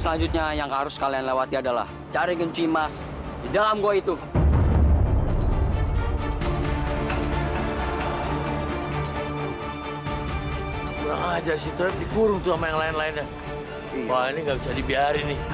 selanjutnya yang harus kalian lewati adalah cari kunci emas di dalam gua itu. Kurang ajar si Toib, dikurung tuh sama yang lain-lainnya. Wah, ini nggak bisa dibiarin nih.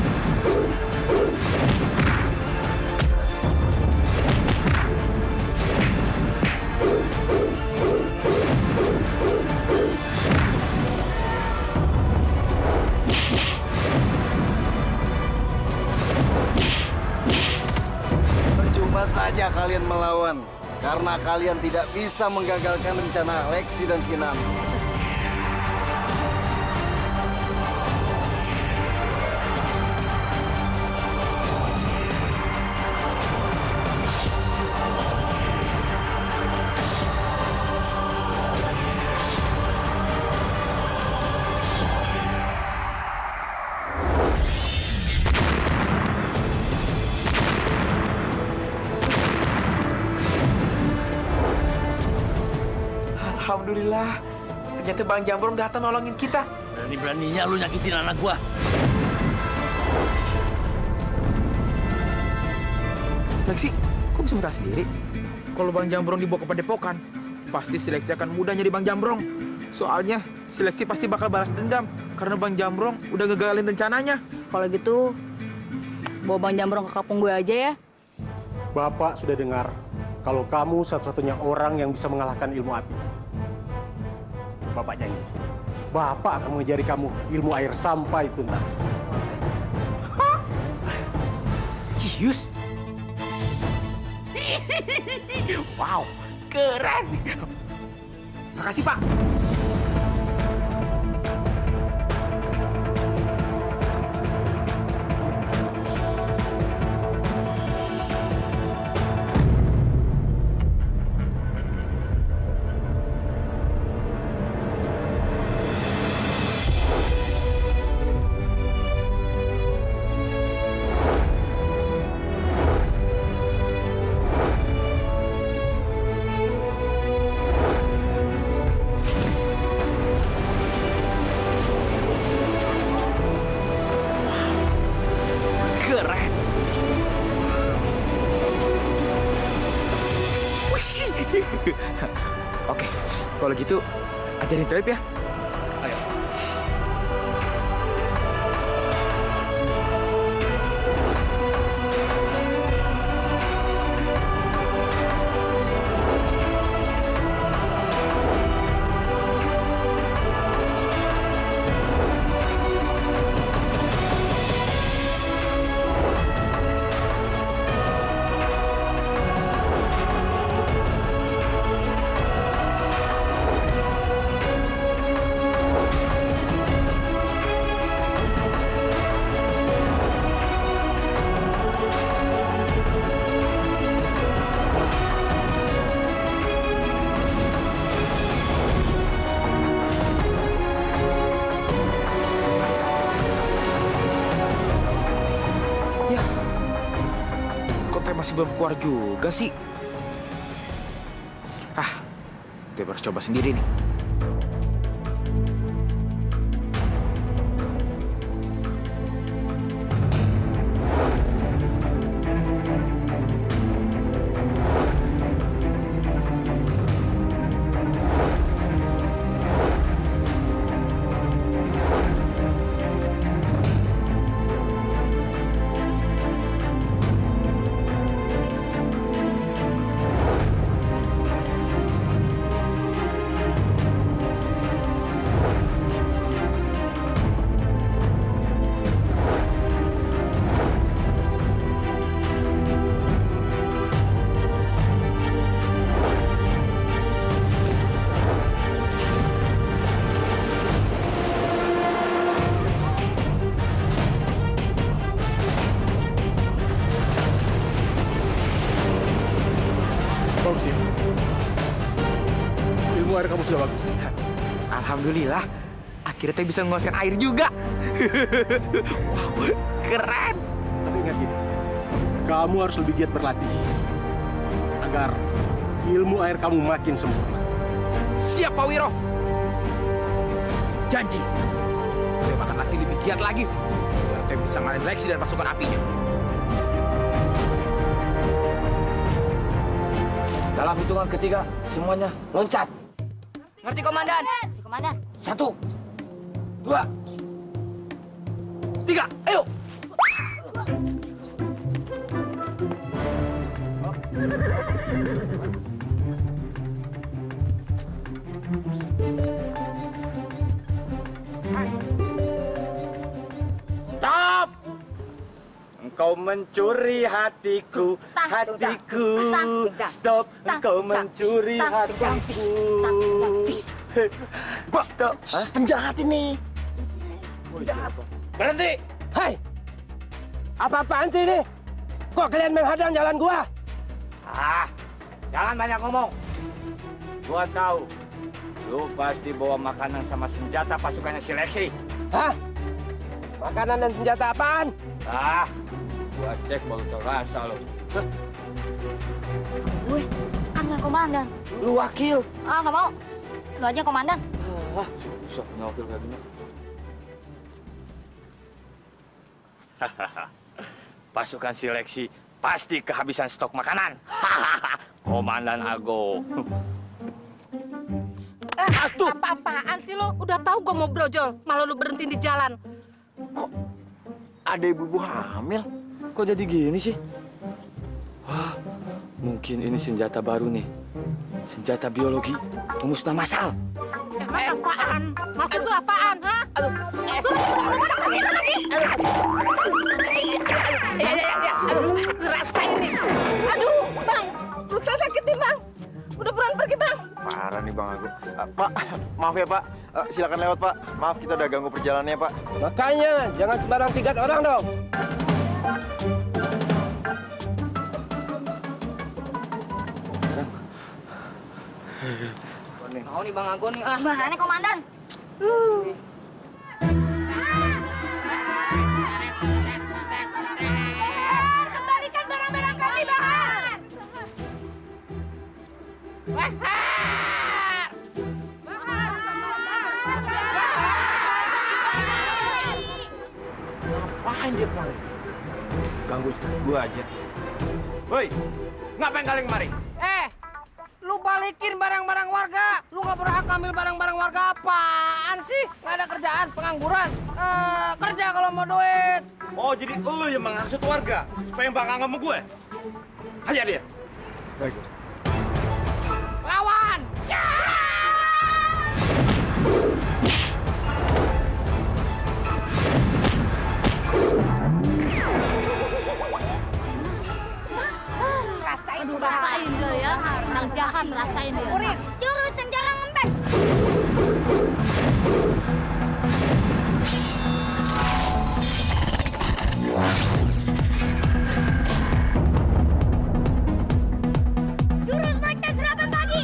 Percuma saja kalian melawan, karena kalian tidak bisa menggagalkan rencana Lexi dan Kinam. Alhamdulillah, ternyata Bang Jambrong datang nolongin kita. Berani-beraninya lu nyakitin anak gua. Lexi, kok bisa muntah sendiri? Kalau Bang Jambrong dibawa ke padepokan, pasti si Lexi akan mudah nyari Bang Jambrong. Soalnya si Lexi pasti bakal balas dendam karena Bang Jambrong udah ngegagalin rencananya. Kalau gitu, bawa Bang Jambrong ke kampung gue aja ya. Bapak sudah dengar kalau kamu satu-satunya orang yang bisa mengalahkan ilmu api. Bapak janji, Bapak akan mengajari kamu ilmu air sampai tuntas. Cius. Wow, keren. Makasih, Pak. Keren. Wih. Oke, kalau gitu ajarin Toib ya. Ayo. Masih belum keluar juga sih. Gue harus coba sendiri nih. Bagus ya. Ilmu air kamu sudah bagus. Alhamdulillah, akhirnya kita bisa menguasai air juga. Wow, keren. Tapi ingat gini, kamu harus lebih giat berlatih agar ilmu air kamu makin sempurna. Siap, Pak Wiro. Janji. Gue bakal berlatih lebih giat lagi. Biar Teo bisa ngalahin Lexi dan pasukan apinya. Dalam hitungan ketiga, semuanya loncat. Ngerti, Komandan? Komandan. 1, 2, 3, ayo! Stop! Engkau mencuri hatiku, hatiku. Stop! Engkau mencuri hatiku. Stop! Penjahat ini. Berhenti! Hai! Apa-apaan sih ini? Kok kalian menghadang jalan gua? Jangan banyak ngomong. Gua tahu, lu pasti bawa makanan sama senjata pasukannya si Lexi. Hah? Makanan dan senjata apaan? Gua cek baru terasa lo. Gue kan yang komandan. Lu wakil. Nggak mau. Lu aja komandan. Susah punya wakil kayak gini. Pasukan si Lexi pasti kehabisan stok makanan. Komandan Ago. Apa-apaan sih lo? Udah tahu gue mau brojol, malah lu berhenti di jalan. Kok ada ibu-ibu hamil? Kok jadi gini sih? Wah, mungkin ini senjata baru nih. Senjata biologi pemusnah massal. Apaan? Maksud lu apaan, ha? Suruh temen-temen pada pergi lagi. Rasain nih. Aduh, Bang. Lu sakit nih, Bang. Udah buruan pergi, Bang. Parah nih Bang Agung. Pak, maaf ya Pak. Silakan lewat Pak. Maaf kita udah ganggu perjalanannya Pak. Makanya jangan sembarang sikat orang dong. Mau nih Bang Ago nih. Mana komandan? Kembalikan barang-barang kami, Bahar. Bahar! Ngapain dia kemarin? Ganggu gua aja. Woi, ngapain kalian kemari? Lu balikin barang-barang warga. Lu nggak berhak ambil barang-barang warga. Apaan sih? Nggak ada kerjaan, pengangguran. Kerja kalau mau duit. Oh, jadi lu yang menghasut warga supaya bangga sama gue? Hajar dia. Baik. Lawan! Rasain lo ya. Orang jahat rasain dia. Jurus yang jarang ngempet. Jurus baca serangan pagi.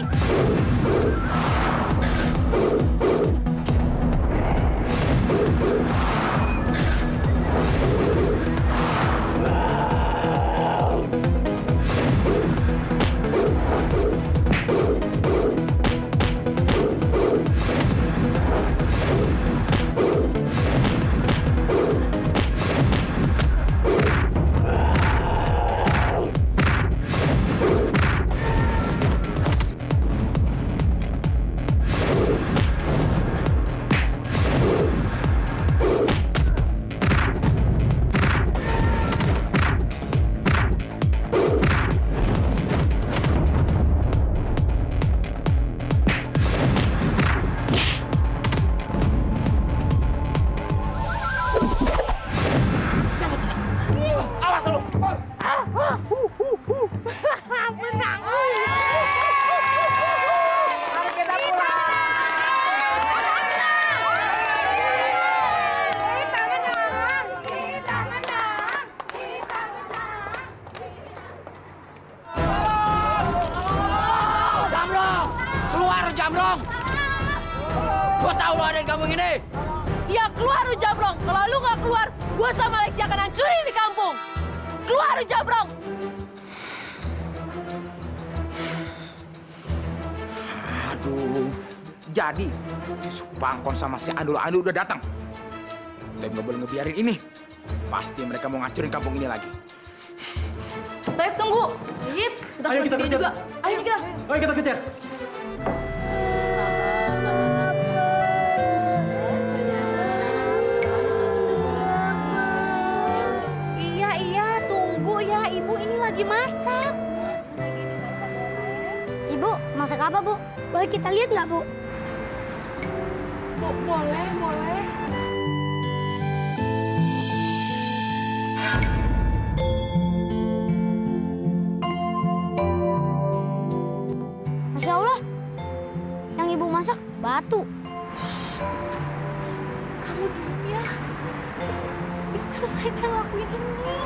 Jamrong! Gua tahu lo ada di kampung ini. Ya keluar lu Jamrong. Kalau lu nggak keluar, gua sama Lexi akan hancurin di kampung. Keluar lu Jamrong. Aduh. Jadi, si Supangkon sama si Andul udah datang. Toib nggak boleh ngebiarin ini. Pasti mereka mau ngancurin kampung ini lagi. Toib, tunggu. Yip, kita Ayo kita dia kejar. juga. Ayo kita. Ayo kita kejar. Iya, tunggu ya. Ibu ini lagi masak. Ibu, masak apa, Bu? Boleh kita lihat nggak, Bu? Boleh, boleh. Masya Allah, yang Ibu masak batu. Kamu diam ya. Ibu sengaja lakuin ini.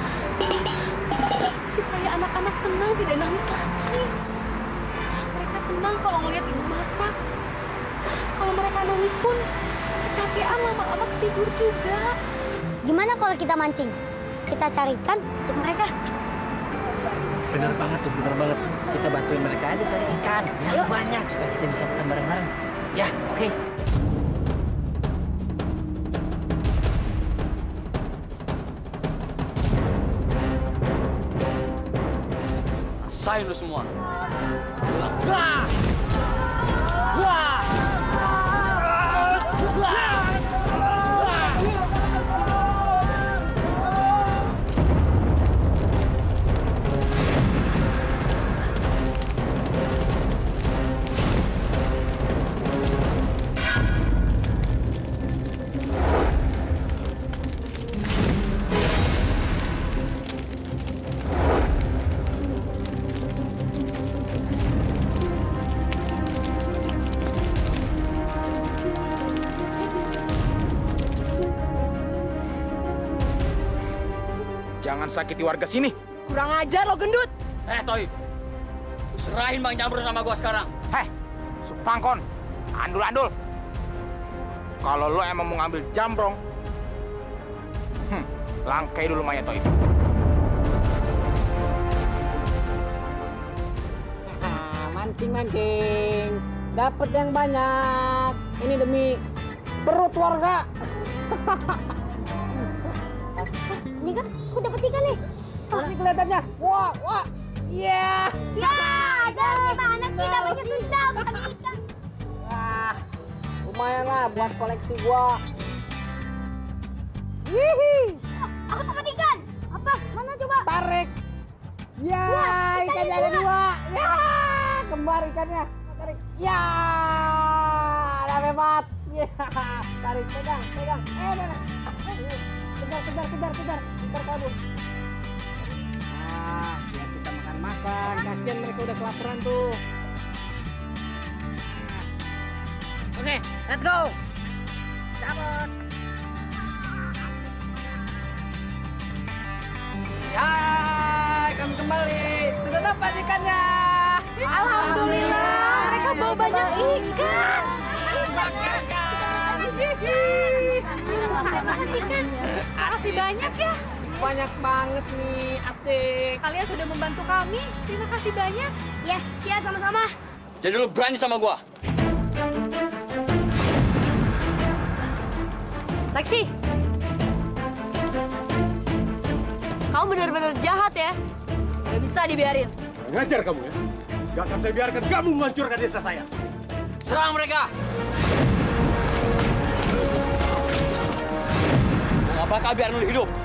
Supaya anak-anak tenang, tidak nangis lagi. Mereka senang kalau ngeliat ibu masak. Kalau mereka nangis pun, kecapean lama-lama ketidur juga. Gimana kalau kita mancing? Kita carikan untuk mereka. Bener banget tuh, bener banget. Kita bantuin mereka aja cari ikan yang banyak supaya kita bisa makan bareng-bareng. Ya, oke. Rasain lu semua. Wah! Wah! Jangan sakiti warga sini. Kurang ajar lo gendut. Toib. Serahin Bang Jambrong sama gua sekarang. Hei, Supangkon, andul-andul. Kalau lo emang mau ngambil Jambrong, langkai dulu Maya Toib. Mancing-mancing. Dapat yang banyak. Ini demi perut warga. Ini kan, aku dapat ikan nih. Ini kelihatannya. Wah, wah. Iya. Ya, dari gimana sih dapatnya susah dapat ikan? Wah, lumayan lah buat koleksi gua. Hihi. Aku dapat ikan. Apa? Mana coba? Tarik. Ya, Wah, ikannya ada dua. Ya, kembar ikannya. Tarik. Ya, ada hebat. Ya, tarik, pegang, pegang. Kejar. Kejar kabur. Nah, biar kita makan-makan. Kasihan mereka udah kelaparan tuh. Oke, let's go. Cabut. Ya, kami kembali. Sudah dapat ikannya. Alhamdulillah, mereka bawa banyak ikan. Makasih banyak ya. Banyak banget nih, asik. Kalian sudah membantu kami. Terima kasih banyak. Ya, siap sama-sama. Jadi lu berani sama gua? Lexi, kamu benar-benar jahat ya. Gak bisa dibiarin. Ngajar kamu ya. Gak akan saya biarkan kamu menghancurkan desa saya. Serang mereka! Gua gak bakal biarin lu hidup.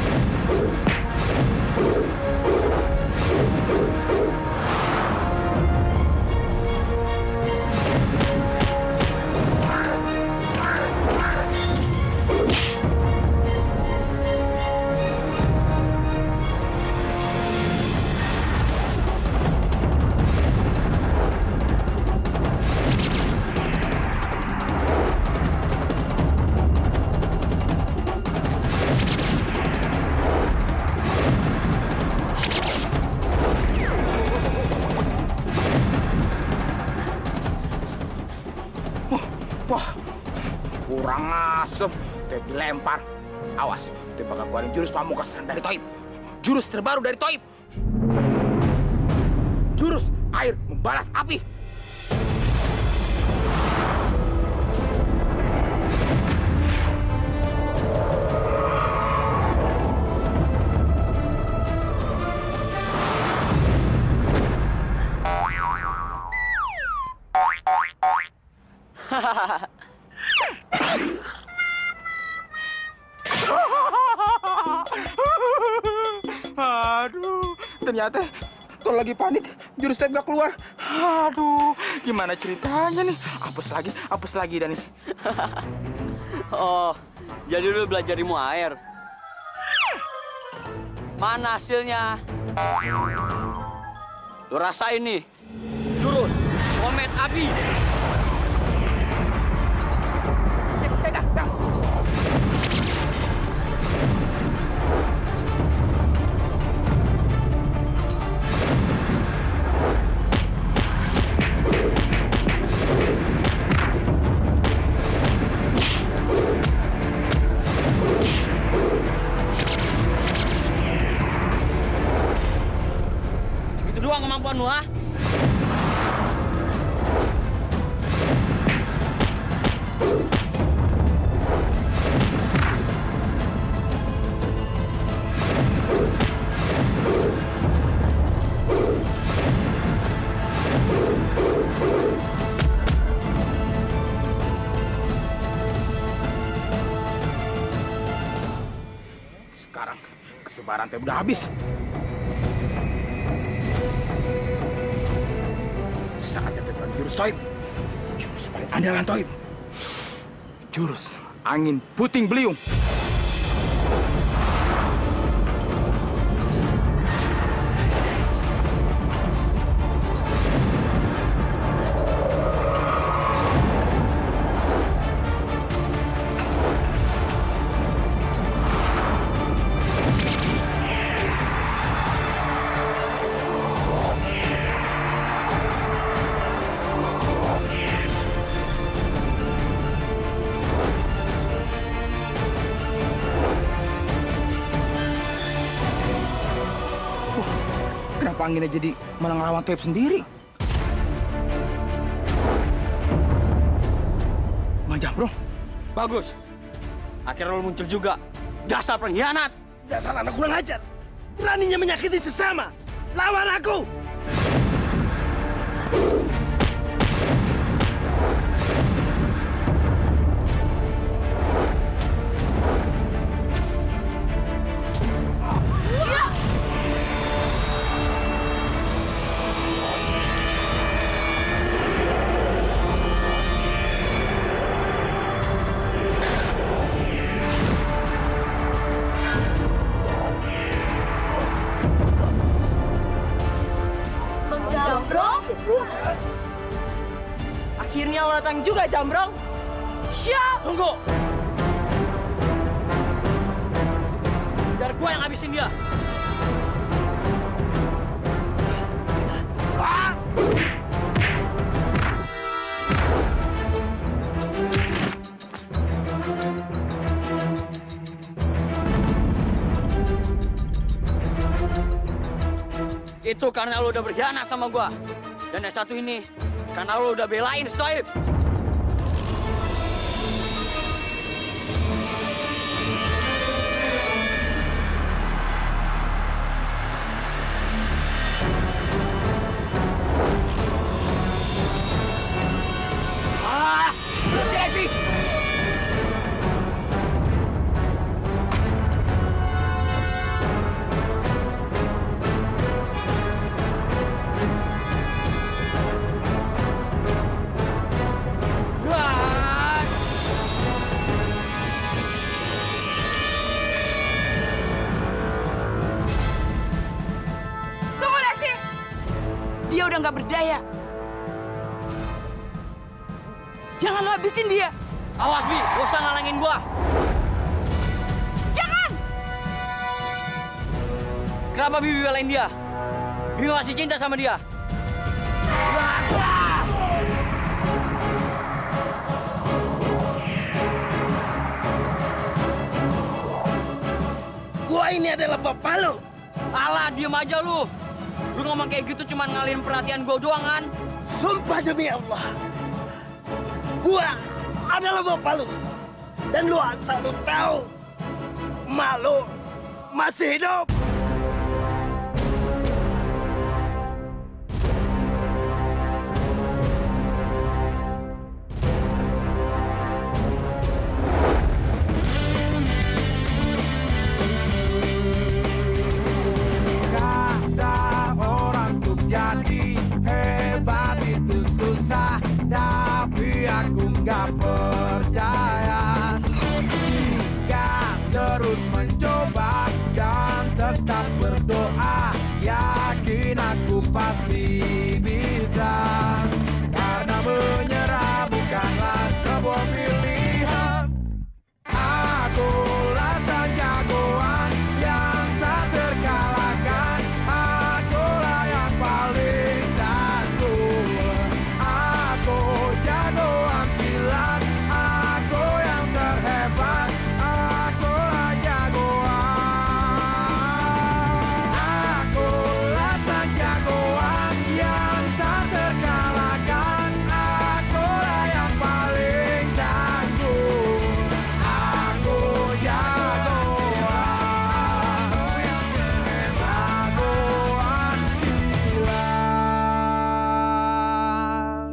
Kurang asem, Toib dilempar. Awas, Toib bakal keluarin jurus pamungkasan dari Toib. Jurus terbaru dari Toib. Jurus air membalas api. Ternyata kalau lagi panik, jurus taib gak keluar. Aduh, gimana ceritanya nih? Apes lagi dan nih. Oh, jadi lu belajar ilmu air. Mana hasilnya? Lu rasain nih. Jurus Komet Api. Segitu doang kemampuan lu, ha? Sekarang kesebaran taib udah habis. Saatnya tekan jurus taib. Jurus paling andalan taib. Jurus angin puting beliung. Kenapa anginnya jadi malah ngelawan taib sendiri? Bang Jambrong. Bagus. Akhirnya lu muncul juga. Dasar pengkhianat. Dasar anak kurang ajar. Beraninya menyakiti sesama. Lawan aku. Akhirnya lo datang juga, Jambrong. Siap! Tunggu! Biar gua yang habisin dia. Itu karena lo udah berkhianat sama gua. Dan yang satu ini, karena lo udah belain Stoib. Berhenti, Dia udah nggak berdaya. Jangan lo habisin dia. Awas, Bi. Lo usah ngalangin gua. Jangan! Kenapa Bibi belain dia? Bibi masih cinta sama dia. Gua ini adalah bapak lo. Alah, diem aja lu. Lu ngomong kayak gitu cuma ngalihin perhatian gua doang kan? Sumpah demi Allah. Gua adalah bapak lu. Dan lu asal lu tahu, emak lu masih hidup. Dah. jadi hebat itu susah, tapi aku nggak percaya. Jika terus mencoba dan tetap berdoa, yakin aku pasti bisa. Karena menyerah bukanlah sebuah pilihan. Akulah sang jagoan yang tak terkalahkan. Akulah yang paling tangguh. Aku jagoan silat. Aku yang terhebat. Akulah jagoan. Akulah sang jagoan yang tak terkalahkan. Akulah yang paling tangguh. Aku jagoan. Jagoan silat.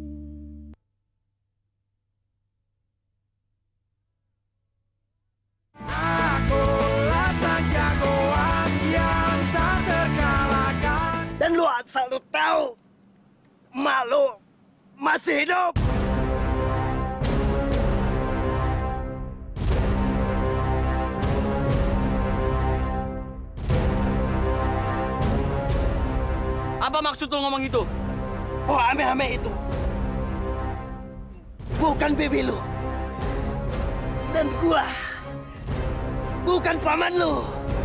Akulah sang jagoan yang tak terkalahkan. Dan lu asal lu tahu, emak lu masih hidup. Apa maksud lu ngomong itu? Oh, ame-ame itu bukan bibi lu. Dan gua bukan paman lu.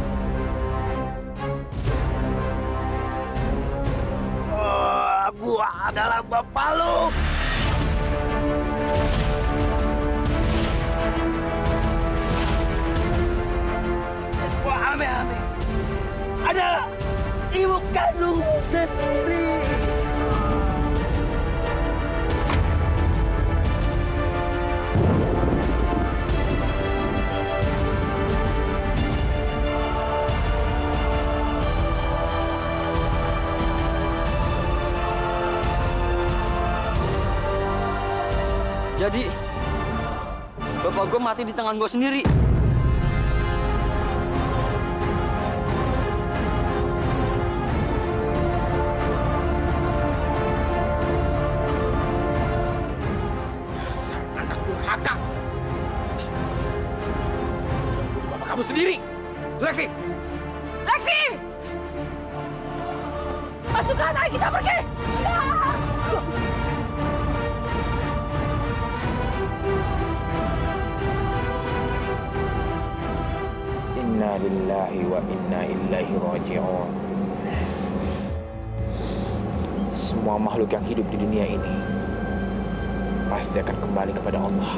Oh, gua adalah bapak lu. Wah, ame-ame adalah ibu kandungmu sendiri. Jadi, bapak gue mati di tangan gue sendiri. Dasar anak durhaka. Bunuh bapak kamu sendiri. Lexi! Lexi! Masukkan, ayo kita pergi! Ya! Inna lillahi wa inna ilaihi raji'un. Semua makhluk yang hidup di dunia ini pasti akan kembali kepada Allah.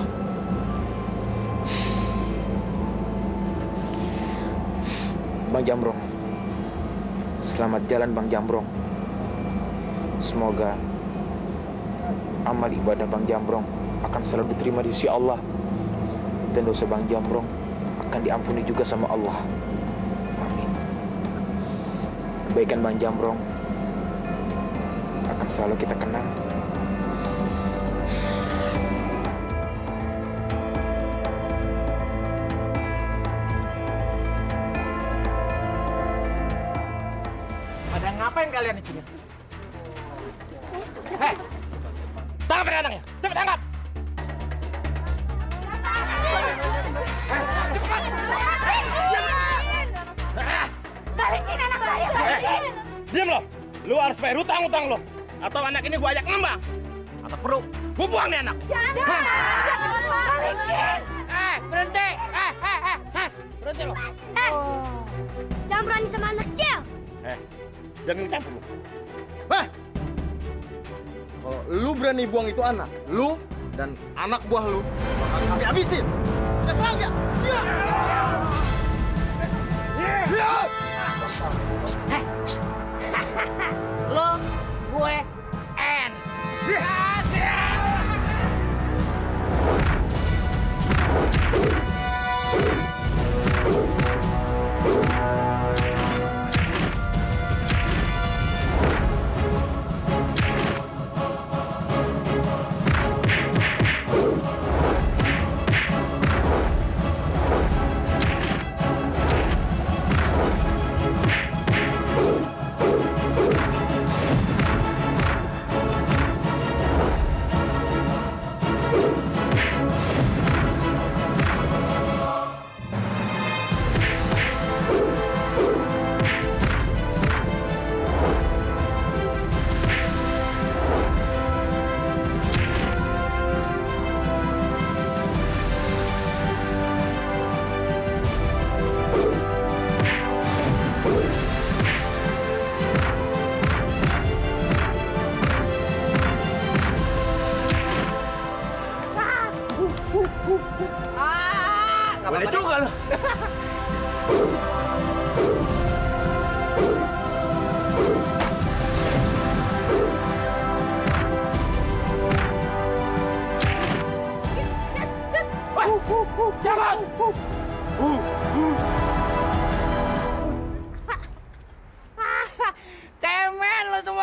Bang Jambrong, selamat jalan Bang Jambrong. Semoga amal ibadah Bang Jambrong akan selalu diterima di sisi Allah, dan dosa Bang Jambrong akan diampuni juga sama Allah. Amin. Kebaikan Bang Jambrong akan selalu kita kenang. Pada ngapain kalian di sini? Hei, tangkap anaknya, cepat tangkap! Balikin anak saya, balikin! Diam lo! Lu harus bayar hutang-hutang lo. Atau anak ini gua ajak ngembang. Atau perlu gua buang nih anak. Jangan! Balikin! Berhenti! Berhenti lo. Jangan berani sama anak kecil. Jangan campur lu. Kalau lu berani buang itu anak, lu dan anak buah lu bakal kami habisin. Kita serang dia. Lo, gue, N.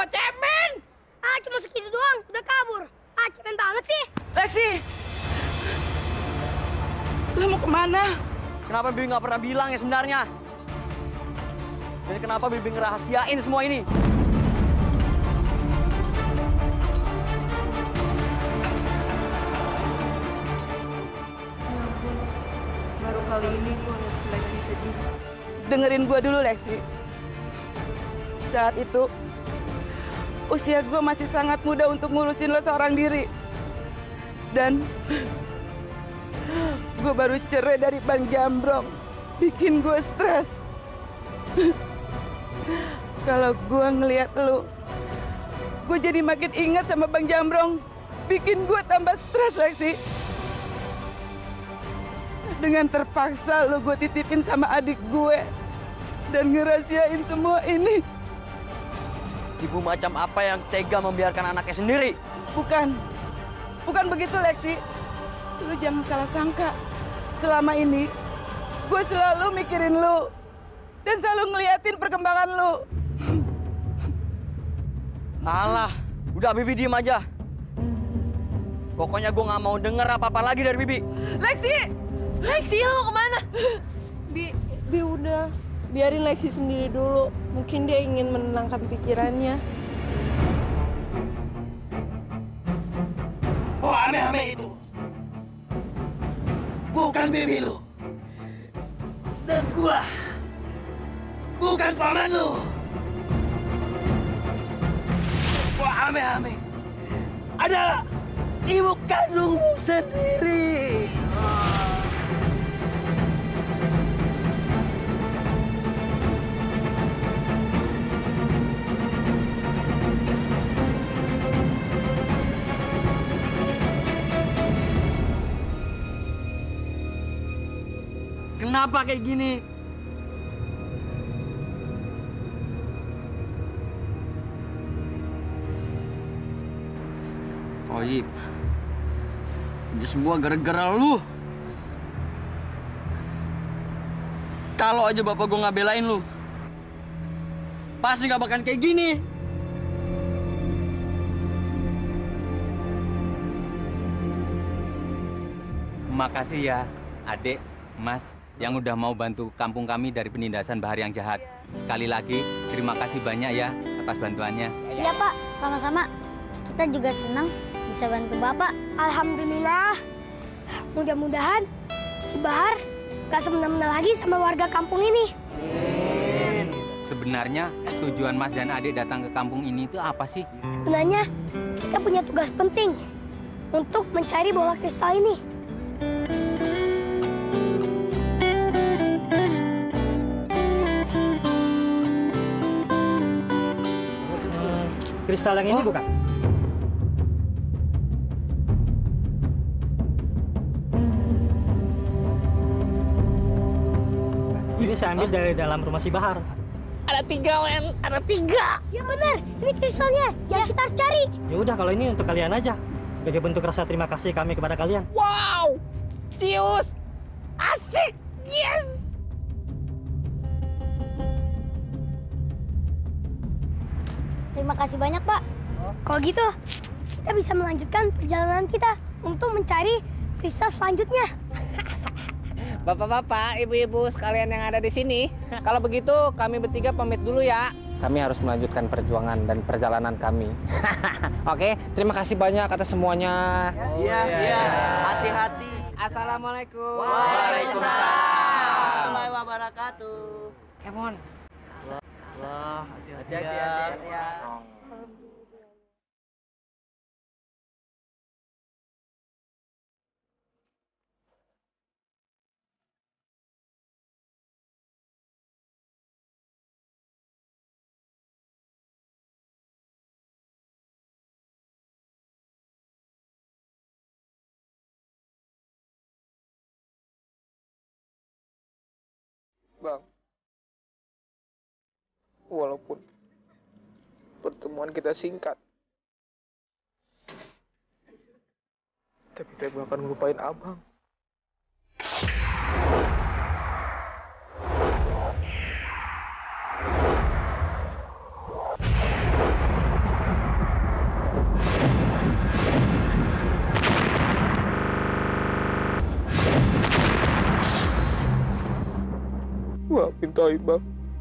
cemen. Ah, cuma segitu doang, udah kabur. Ah, cemen banget sih. Lexi! Lu mau kemana? Kenapa Bibi nggak pernah bilang ya sebenarnya? Dan kenapa Bibi ngerahasiain semua ini? Baru kali ini gue lihat si Lexi sedih. Dengerin gue dulu, Lexi. Saat itu, usia gue masih sangat muda untuk ngurusin lo seorang diri. Dan gue baru cerai dari Bang Jambrong. Bikin gue stres. Kalau gue ngelihat lo, gue jadi makin ingat sama Bang Jambrong. Bikin gue tambah stres, Lexi. Dengan terpaksa lo gue titipin sama adik gue. Dan ngerahasiain semua ini. Ibu macam apa yang tega membiarkan anaknya sendiri? Bukan begitu, Lexi. Lu jangan salah sangka. Selama ini, gue selalu mikirin lu. Dan selalu ngeliatin perkembangan lu. Alah, udah Bibi diem aja. Pokoknya gue nggak mau denger apa-apa lagi dari Bibi. Lexi! Lexi, lo mau kemana? Bi udah. Biarin Lexi sendiri dulu. Mungkin dia ingin menenangkan pikirannya. Oh, ame-ame itu bukan bibi lu. Dan gua bukan paman lu. Gua ame-ame adalah ibu kandungmu sendiri. Kenapa kayak gini? Toib, ini semua gara-gara lu. Kalau aja bapak gue nggak belain lu, pasti nggak bakalan kayak gini. Makasih ya, adik, mas, yang udah mau bantu kampung kami dari penindasan bahar yang jahat. Sekali lagi, terima kasih banyak ya atas bantuannya. Iya, Pak. Sama-sama. Kita juga senang bisa bantu Bapak. Alhamdulillah. Mudah-mudahan si Bahar gak semena-mena lagi sama warga kampung ini. Sebenarnya tujuan mas dan adik datang ke kampung ini itu apa sih? Sebenarnya kita punya tugas penting untuk mencari bola kristal ini. Kristal yang ini bukan? Ini saya ambil dari dalam rumah si Bahar. Ada 3, Len. Ada 3. Ya benar, ini kristalnya yang kita harus cari. Ya udah, kalau ini untuk kalian aja. Sebagai bentuk rasa terima kasih kami kepada kalian. Wow, cius, asik, yes. Terima kasih banyak, Pak. Kalau gitu, kita bisa melanjutkan perjalanan kita untuk mencari kristal selanjutnya. Bapak-bapak, ibu-ibu sekalian yang ada di sini, kalau begitu kami bertiga pamit dulu ya. Kami harus melanjutkan perjuangan dan perjalanan kami. Oke, terima kasih banyak atas semuanya. Iya, iya. Hati-hati. Assalamualaikum. Waalaikumsalam warahmatullahi wabarakatuh. Come on. Wah, hati-hati ya. Bang, walaupun pertemuan kita singkat, tapi Tebo akan ngelupain Abang. maafin Toib, Bang.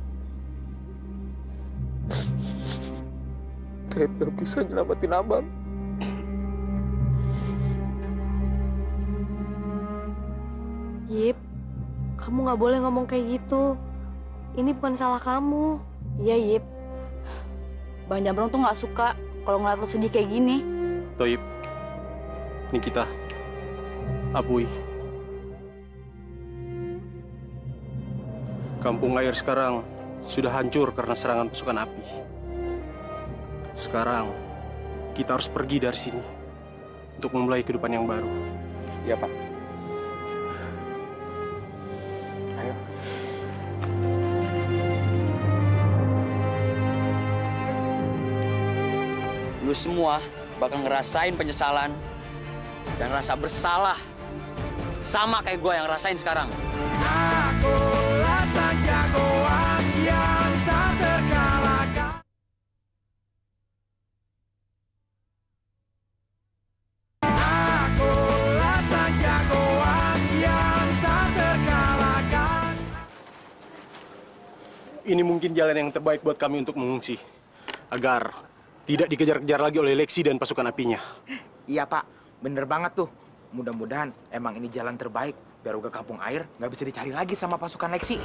Toib gak bisa nyelamatin Abang. Yip, kamu nggak boleh ngomong kayak gitu. Ini bukan salah kamu. Iya, Yip. Bang Jambrong tuh nggak suka kalau ngeliat lo sedih kayak gini. Toib, Nikita, Apuy. Kampung Air sekarang sudah hancur karena serangan pasukan api. Sekarang kita harus pergi dari sini untuk memulai kehidupan yang baru. Iya, Pak. Ayo. Lu semua bakal ngerasain penyesalan dan rasa bersalah sama kayak gue yang rasain sekarang. Akulah sang jagoan yang tak terkalahkan. Akulah sang jagoan yang tak terkalahkan. Ini mungkin jalan yang terbaik buat kami untuk mengungsi, agar tidak dikejar-kejar lagi oleh Lexi dan pasukan apinya. Iya, Pak. Bener banget tuh. Mudah-mudahan emang ini jalan terbaik biar warga Kampung Air nggak bisa dicari lagi sama pasukan Lexi.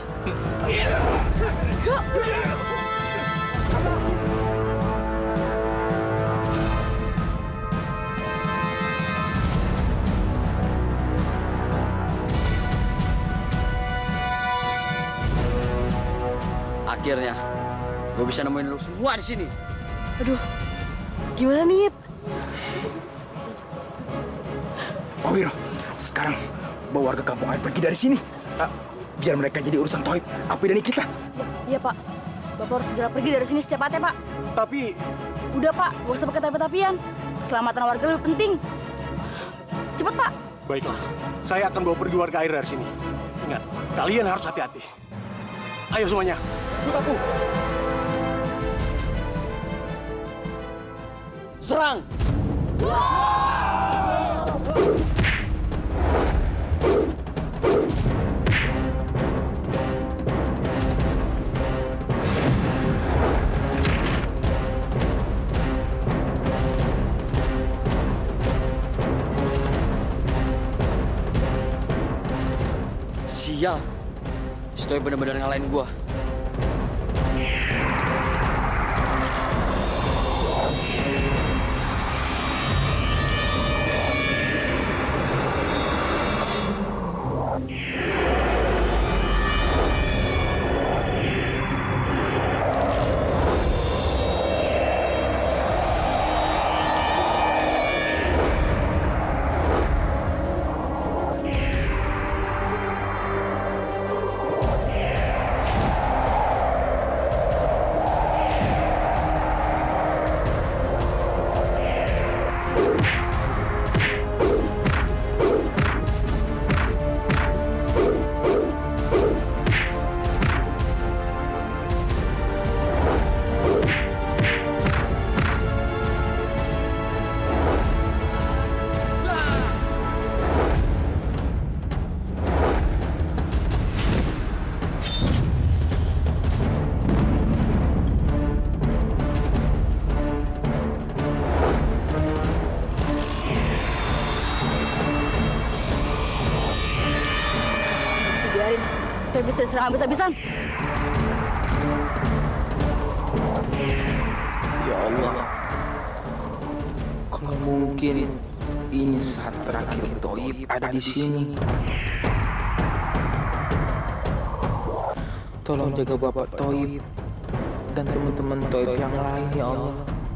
Akhirnya, gue bisa nemuin lu semua di sini. Aduh, gimana nih, Yip? Pak Wiro, sekarang bawa warga Kampung Air pergi dari sini. Biar mereka jadi urusan Toib, Api dan kita. Iya, Pak. Bapak harus segera pergi dari sini secepatnya, Pak. Tapi... Udah, Pak. Gak usah pakai tapi-tapian. Keselamatan warga lebih penting. Cepet, Pak. Baiklah, saya akan bawa pergi warga air dari sini. Ingat, kalian harus hati-hati. Ayo semuanya, ikut aku. Serang! Sial, Stoy benar-benar ngalahin gua. Kita bisa diserang habis-habisan. Ya Allah, kalau mungkin ini saat terakhir Toib ada di sini. Tolong jaga Bapak Toib dan teman-teman Toib yang lain, ya Allah.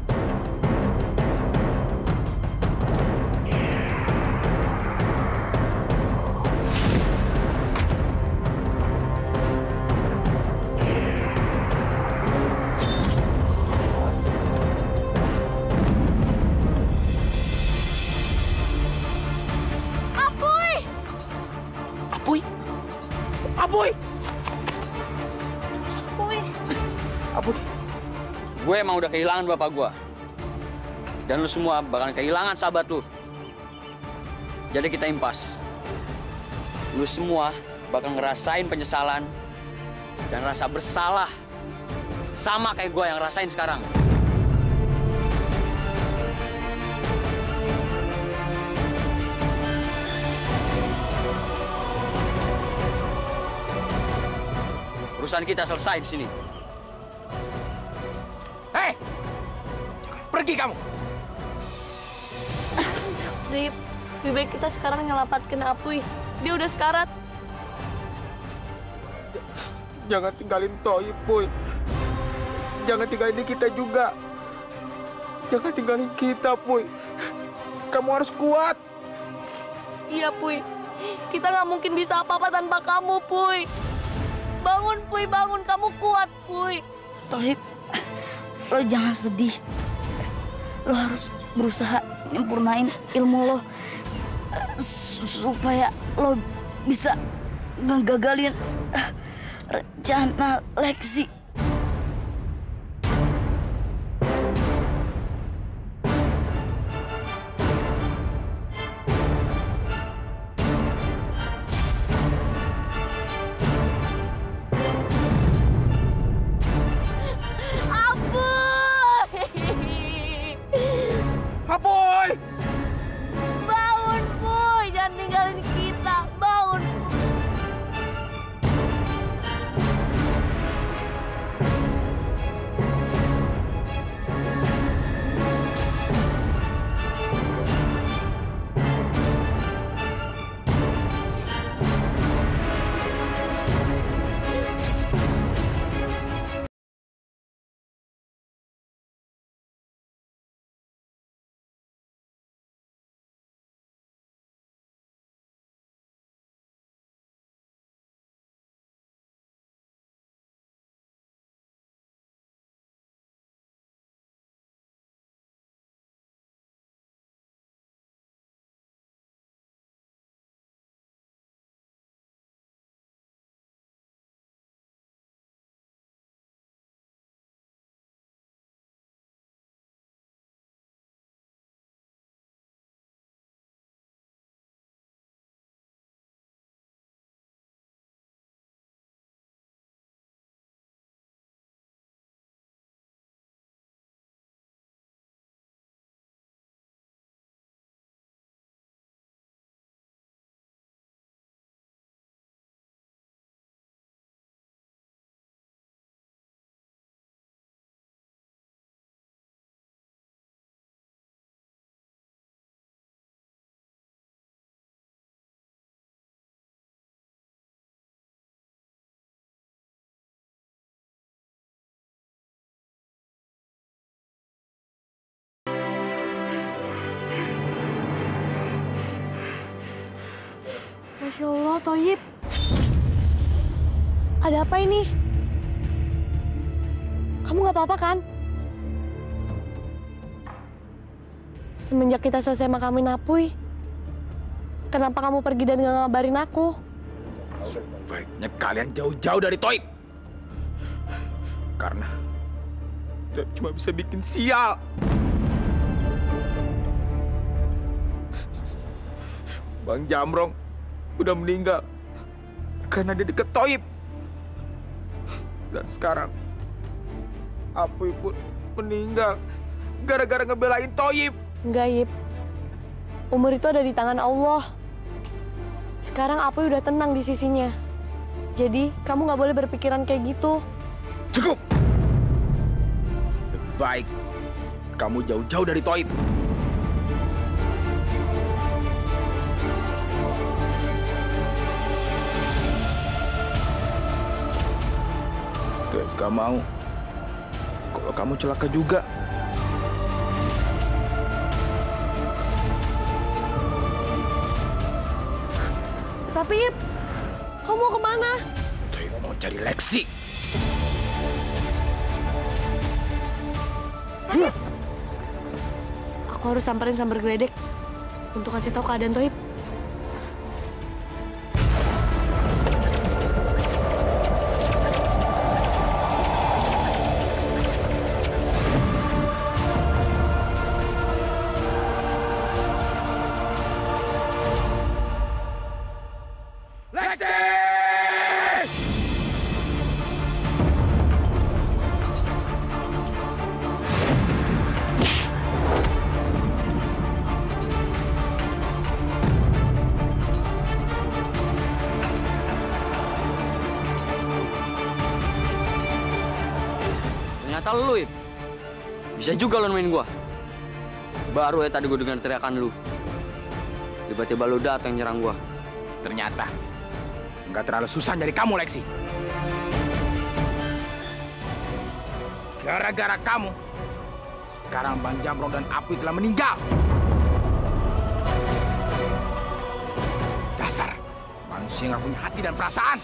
Gue emang udah kehilangan bapak gue. Dan lu semua bakalan kehilangan sahabat lu. Jadi kita impas. Lu semua bakal ngerasain penyesalan dan rasa bersalah sama kayak gue yang rasain sekarang. Urusan kita selesai di sini. Hei! Jangan pergi kamu! Dip, lebih baik kita sekarang nyelamatin Apuy. Dia udah sekarat. Jangan tinggalin Toib, Puy. Jangan tinggalin kita juga. Jangan tinggalin kita, Puy. Kamu harus kuat. Iya, Puy. Kita nggak mungkin bisa apa-apa tanpa kamu, Puy. Bangun, Puy, bangun. Kamu kuat, Puy. Toib, lo jangan sedih. Lo harus berusaha nyempurnain ilmu lo supaya lo bisa ngegagalin rencana Lexi. Apuy! Bangun, Puy. Jangan tinggalin kita. Bangun, Puy. Masya Allah, Toyib. Ada apa ini? Kamu nggak apa-apa kan? Semenjak kita selesai makamin Apuy, kenapa kamu pergi dan nggak ngabarin aku? Sebaiknya kalian jauh-jauh dari Toib. Karena Toib cuma bisa bikin sial. Bang Jamrong udah meninggal karena dia deket Toib. Dan sekarang Apuy pun meninggal gara-gara ngebelain Toib. Enggak, Yip. Umur itu ada di tangan Allah. Sekarang Apuy udah tenang di sisinya. Jadi, kamu nggak boleh berpikiran kayak gitu. Cukup! Lebih baik kamu jauh-jauh dari Toib. Toib gak mau kalau kamu celaka juga. Tapi, Yip, kamu mau kemana? Toib mau cari Lexi. Aku harus samperin sambar geledek untuk kasih tahu keadaan Toib. lu, Ip. Bisa juga lu nemuin gua. Baru ya tadi gua dengar teriakan lu. Tiba-tiba lu datang nyerang gua. Ternyata nggak terlalu susah nyari kamu, Lexi. Gara-gara kamu, sekarang Bang Jamrong dan Apuy telah meninggal. Dasar manusia nggak punya hati dan perasaan.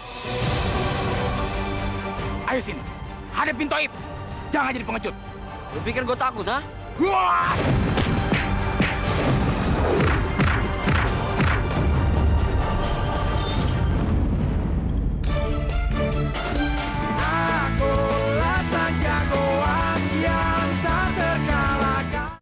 Ayo sini, hadapin Toib. Jangan jadi pengecut. Lu pikir gue takut, ha? Wah! Akulah sang jagoan yang tak terkalahkan.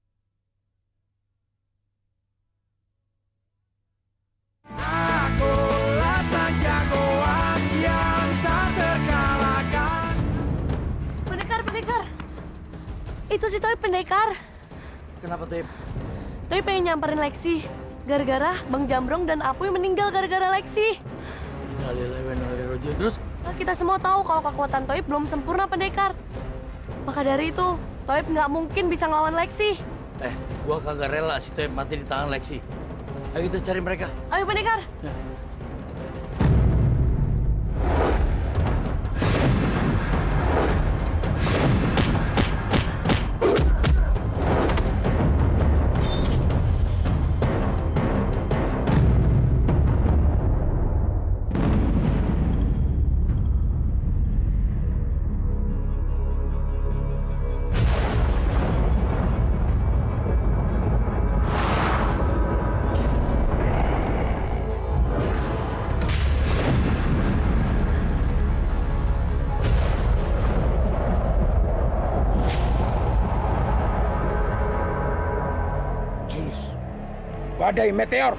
Akulah sang jagoan yang tak terkalahkan. Pendekar. Itu si Toib pendekar. Kenapa, Toib? Toib pengen nyamperin Lexi. Gara-gara Bang Jamrong dan Apuy meninggal gara-gara Lexi. Terus? Kita semua tahu kalau kekuatan Toib belum sempurna pendekar. Maka dari itu, Toib nggak mungkin bisa ngelawan Lexi. Gua kagak rela si Toib mati di tangan Lexi. Ayo kita cari mereka. Ayo pendekar. Badai meteor.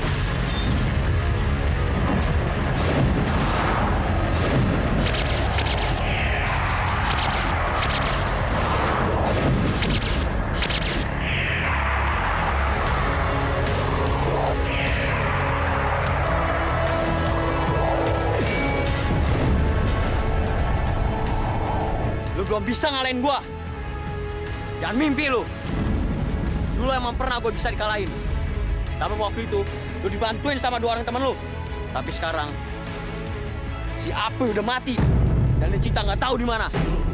Lu belum bisa ngalahin gua. Jangan mimpi lu. Dulu emang pernah gua bisa dikalahin. Tapi waktu itu, lu dibantuin sama 2 orang temen lu. Tapi sekarang, si Apuy udah mati. Dan Cita nggak tahu di mana.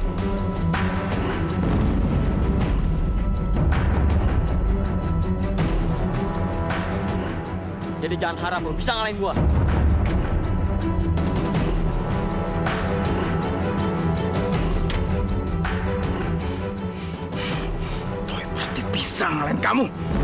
Jadi jangan harap lu bisa ngalahin gua. Toib pasti bisa ngalahin kamu.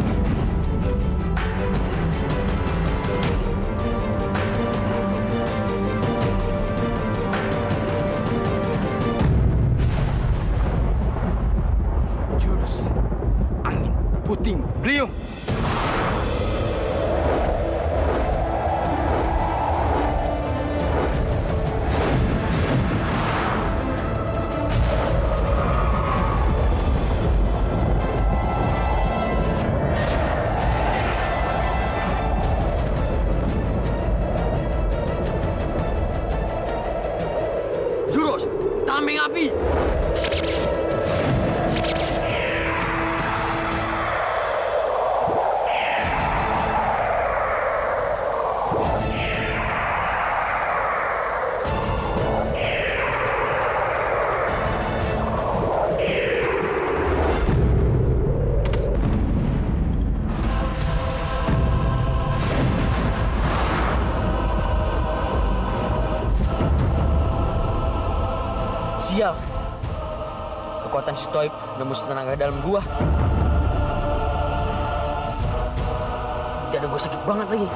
Puting beliung. Jurus Tameng Api. Sial. Kekuatan si Toib nembus tenaga dalam gua. Dada gua sakit banget lagi.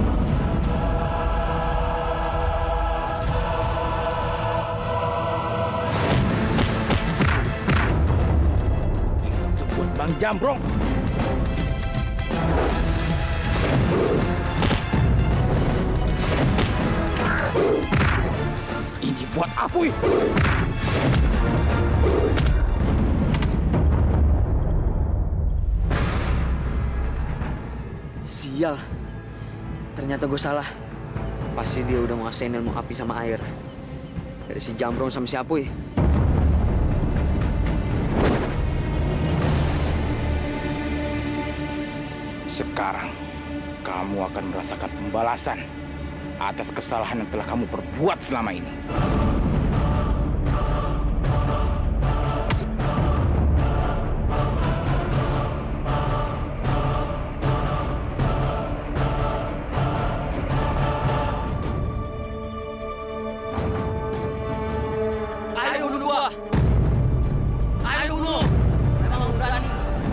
Itu buat Bang Jamrong. Ini buat Apuy. Sial. Ternyata gue salah. Pasti dia udah menguasain ilmu api sama air. Dari si Jamrong sama si Apuy. Sekarang kamu akan merasakan pembalasan atas kesalahan yang telah kamu perbuat selama ini. Ayo bunuh gua. Ayo bunuh. Memang lu berani.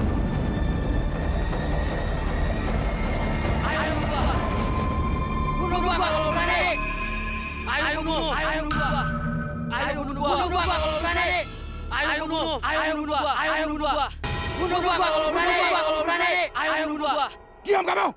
Ayo bunuh gua. Bunuh gua kalau berani. Ayo bunuh. Ayo bunuh gua. Ayo bunuh gua. Bunuh gua kalau berani. Ayo bunuh. Ayo bunuh gua. Ayo bunuh gua. Bunuh gua kalau berani. Kalau berani. Ayo bunuh gua. Diam kamu.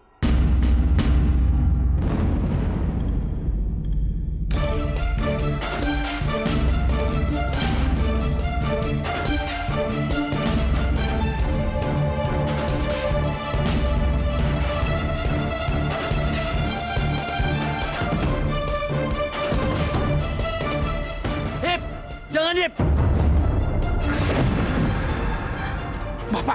Hip, jangan Hip. Bapak.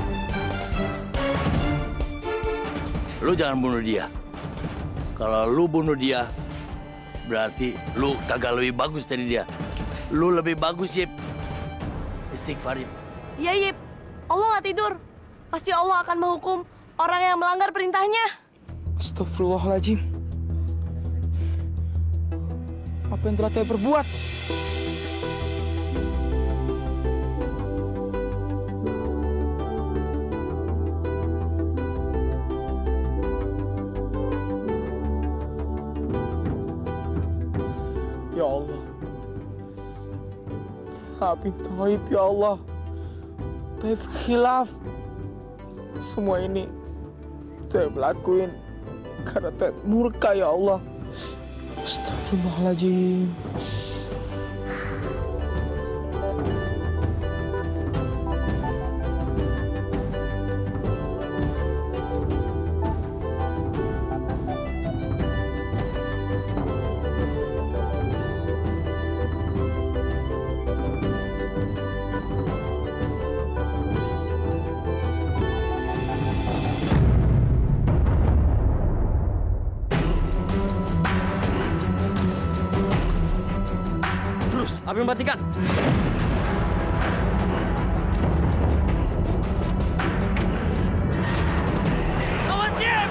Lu jangan bunuh dia. Kalau lu bunuh dia, berarti lu kagak lebih bagus dari dia. Lu lebih bagus, Yip. Istighfar, Yip. Iya, Yip. Allah nggak tidur. Pasti Allah akan menghukum orang yang melanggar perintahnya. Astagfirullahaladzim. Apa yang telah saya perbuat? Ya Allah. Maafin Taib, ya Allah. Taib khilaf. Semua ini Taib lakuin karena Taib murka, ya Allah. Astagfirullahaladzim. Api mematikan. Awas, Jim!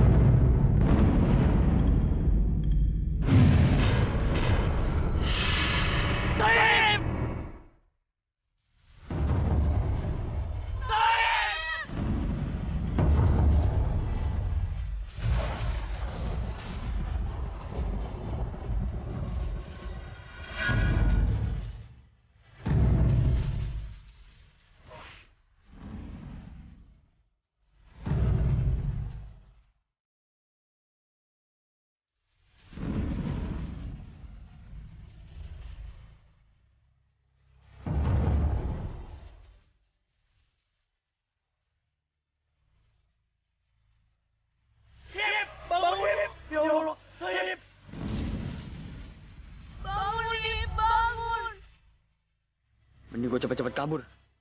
Taib! Bangun, Yip! Ya Allah, Yip! Bangun, Yip! Bangun! Mending gue cepet-cepet kabur.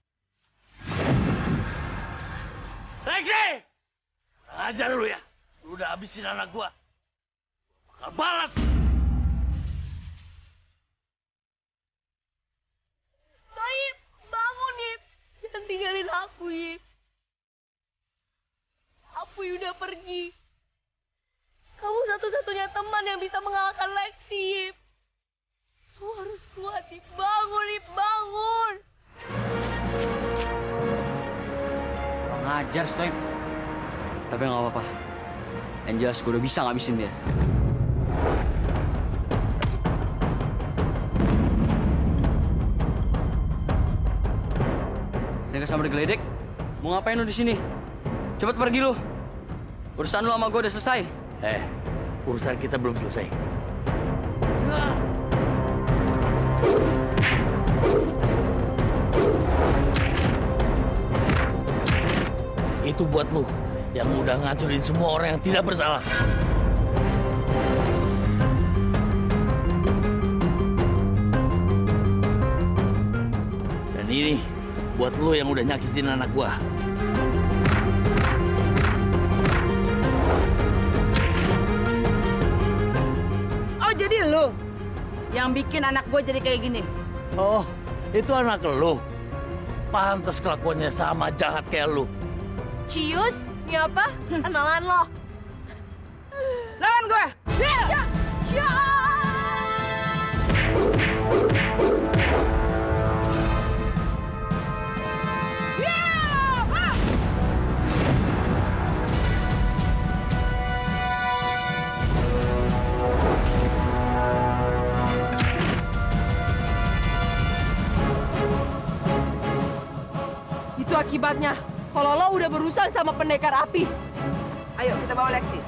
Lexi! Ajar lu ya. Lu udah habisin anak gua. Bakal balas. Taib, bangun, Yip! Jangan tinggalin aku, Yip. Apuy udah pergi. Kamu satu-satunya teman yang bisa mengalahkan Lexi, Yip. Kamu harus kuat, Yip. Bangun, Yip. Bangun! Kurang ajar, Stoib. Tapi nggak apa-apa. Yang jelas gue udah bisa ngabisin dia. Mereka sama digeledek. Mau ngapain lu di sini? Cepet pergi lu. Urusan lu sama gue udah selesai. Urusan kita belum selesai. Itu buat lu yang udah ngancurin semua orang yang tidak bersalah. Dan ini buat lu yang udah nyakitin anak gua. jadi lu yang bikin anak gue jadi kayak gini? Oh, itu anak lu. Pantes kelakuannya sama jahat kayak lu. Cius, ini apa? Kenalan lo. Lawan gue. Ya. Itu akibatnya kalau lo udah berurusan sama pendekar api. Ayo kita bawa Lexi.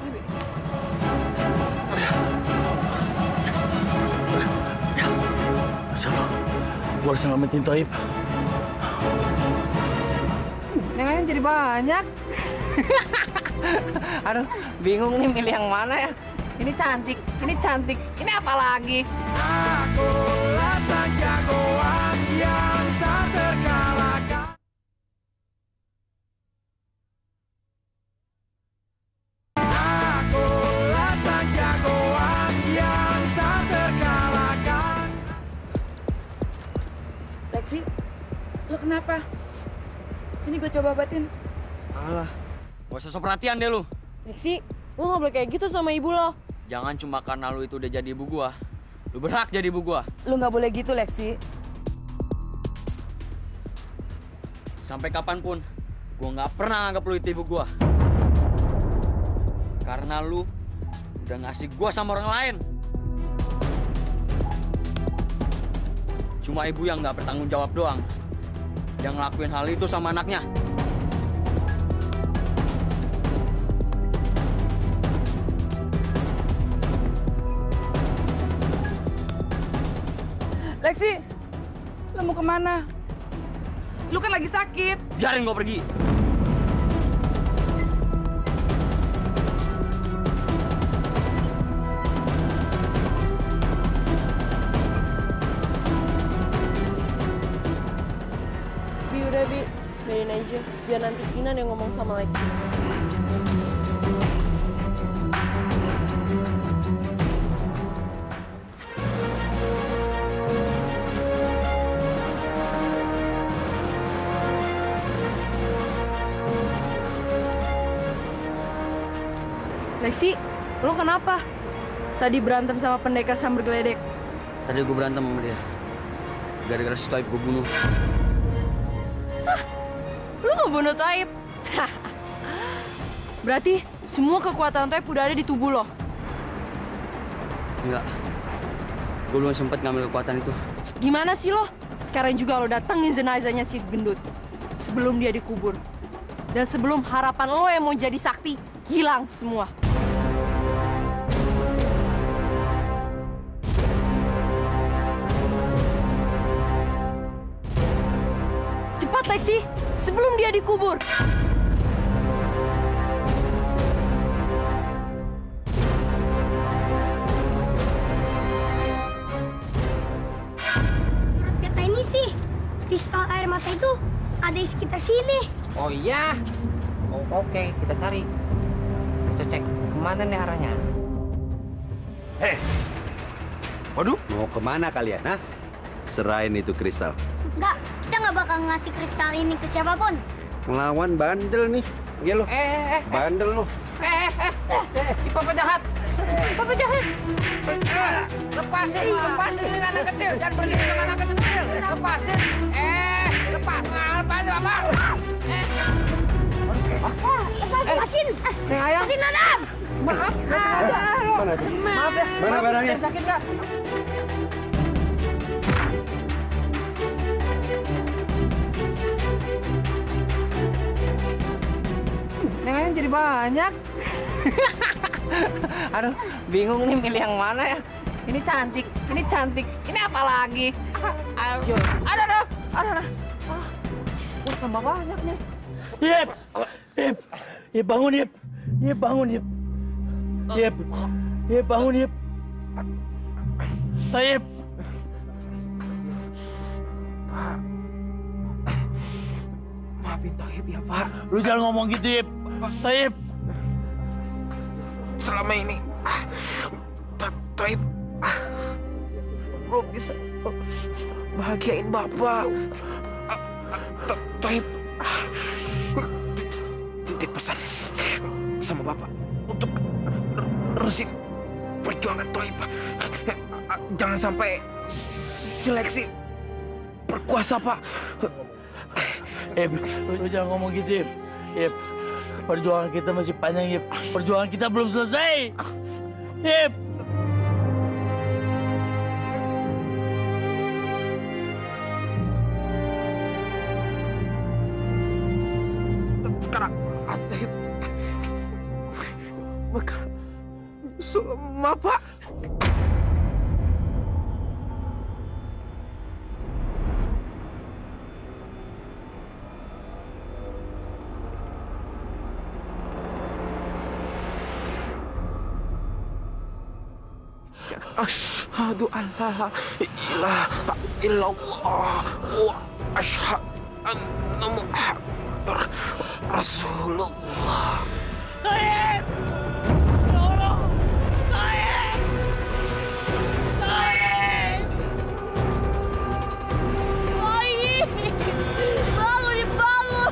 Masya Allah, gua harus selamatin Toib. Yang jadi banyak. Aduh, bingung nih milih yang mana ya. Ini cantik, ini apa lagi? Akulah sang jagoan yang tak terkalahkan. Akulah sang jagoan yang tak terkalahkan. Lexi, lo kenapa? Sini gue coba obatin. Alah, gak usah so perhatian deh lu. Lexi, lu nggak boleh kayak gitu sama ibu lo. Jangan cuma karena lu itu udah jadi ibu gua. Lu berhak jadi ibu gua. Lu nggak boleh gitu, Lexi. Sampai kapanpun, gua nggak pernah anggap lu itu ibu gua. Karena lu udah ngasih gua sama orang lain. Cuma ibu yang nggak bertanggung jawab doang. Yang ngelakuin hal itu sama anaknya. Lexi, lo mau kemana? Lu kan lagi sakit. Biarin gua pergi. Bi, udah Bi, biarin aja. Biar nanti Kinan yang ngomong sama Lexi. Lexi, lo kenapa? Tadi berantem sama pendekar sambar geledek. Tadi gua berantem sama dia. Gara-gara si Toib gua bunuh. Hah? Lu ngebunuh Toib? Berarti semua kekuatan Toib udah ada di tubuh lo? Enggak. Gua belum sempet ngambil kekuatan itu. Gimana sih lo? Sekarang juga lo datengin jenazahnya si gendut. Sebelum dia dikubur. Dan sebelum harapan lo yang mau jadi sakti hilang semua. Cepat, Lexi, sebelum dia dikubur. Menurut kata ini sih, kristal air mata itu ada di sekitar sini. Oh iya? Oh, oke, kita cari. Kita cek kemana nih arahnya. Waduh, mau kemana kalian, ha? Serain itu kristal. Enggak, kita nggak bakal ngasih kristal ini ke siapapun. Ngelawan bandel nih. Iya lo. Bandel lo. Si Papa jahat. Papa jahat. Lepasin ini anak kecil. Jangan berdiri sama anak kecil. Lepasin. Lepas. Lepasin, Papa. Lepasin. Lepasin, Adam. Maaf, nggak sengaja. Maaf ya. Mana barangnya? Sakit nggak? Yang jadi banyak. Aduh, bingung nih milih yang mana ya. Ini cantik, ini apa lagi? Ayo, ada. Wah, tambah banyak nih. Yep, bangun Yep. Yep, bangun Yep. Yep, bangun Yep. Yep. Maafin Toib ya, Pak. Lu jangan ngomong gitu, Yep. Toib. Selama ini Toib belum bisa bahagiain Bapak. Toib titip pesan sama Bapak untuk terusin perjuangan Toib. Jangan sampai seleksi berkuasa, Pak. Lu jangan ngomong gitu, Ip. Perjuangan kita masih panjang, Ip. Perjuangan kita belum selesai. Ip. Sekarang Toib bakal sama Pak. Asyhadu an la ilaha illallah wa asyhadu anna Muhammadar Rasulullah. Toib! Tolong! Toib! Toib! Toib! Bangun, dibangun!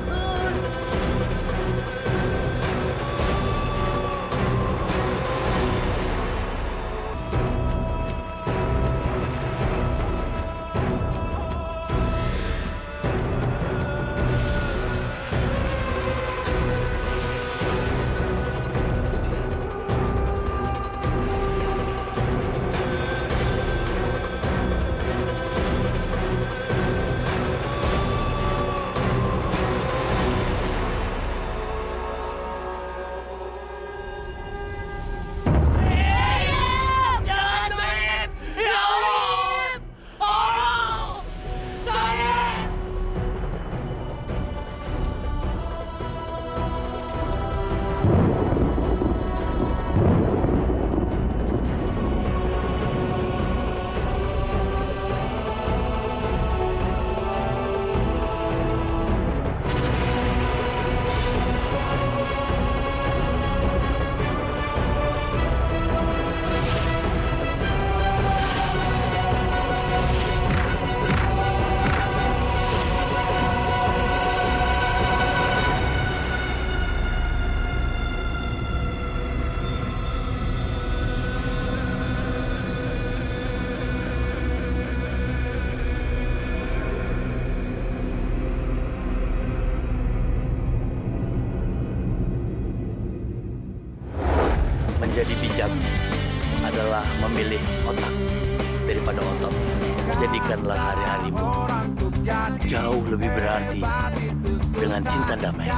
Menjadi bijak adalah memilih otak daripada otot. Jadikanlah hari-harimu jauh lebih berarti dengan cinta damai.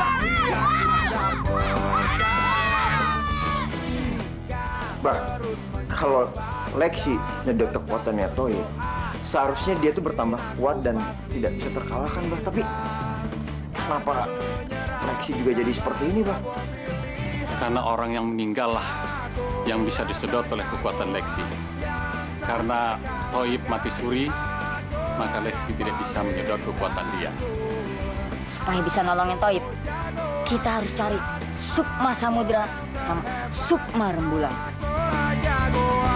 Bang, kalau Lexi nyedot kekuatannya Toib, seharusnya dia tuh bertambah kuat dan tidak bisa terkalahkan, Bang. Tapi kenapa Lexi juga jadi seperti ini, Bang? Karena orang yang meninggal lah yang bisa disedot oleh kekuatan Lexi. Karena Toib mati suri, maka Lexi tidak bisa menyedot kekuatan dia. Supaya bisa nolongin Toib, kita harus cari Sukma Samudra sama Sukma Rembulan.